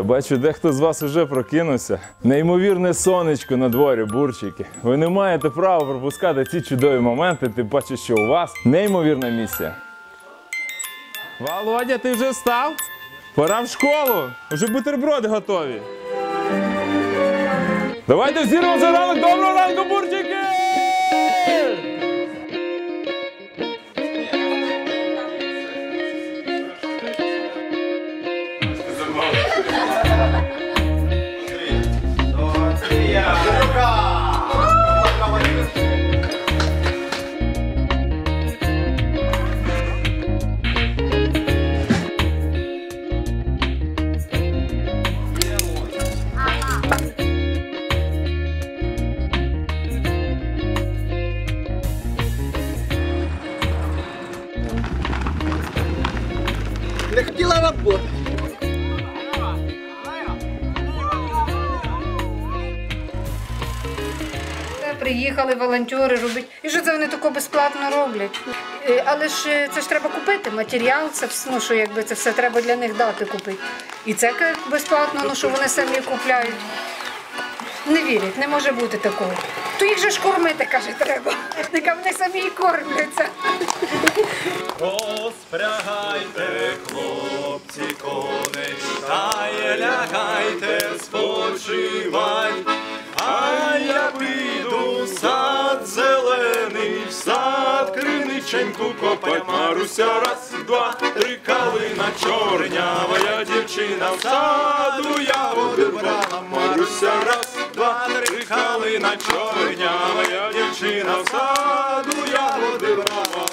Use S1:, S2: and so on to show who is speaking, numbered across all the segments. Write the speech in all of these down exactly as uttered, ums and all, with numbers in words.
S1: бачу, дехто з вас вже прокинувся. Неймовірне сонечко на дворі, бурчики. Ви не маєте права пропускати ці чудові моменти, тим паче, що у вас неймовірна місія. Володя, ти вже встав? Пора в школу, вже бутерброди готові. Давайте всі разом ранок, доброго ранку, бурчики!
S2: Не хотіла работать.
S3: Приїхали волонтери робити. І що це вони тако безплатно роблять? Але ж це ж треба купити матеріал, це ну, що якби це все треба для них дати купити. І це безплатно, ну що вони самі купляють. Не вірять, не може бути такого. То їх же ж кормити, каже, треба. Нехай вони самі і кормляться.
S4: Розпрягайте, хлопці, коней, та й лягайте спочивать. А я піду в сад зелений, в сад криниченьку копать. Маруся, раз, два, три, калина чорнява, я дівчина в саду ягоди брала. Маруся, раз, два, три, калина чорнява, я дівчина в саду ягоди брала.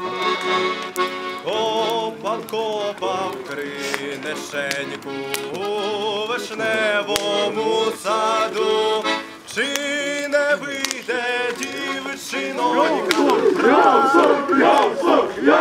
S4: Копав, копав кринишеньку у вишневому саду. Чи не вийде дівчинонька?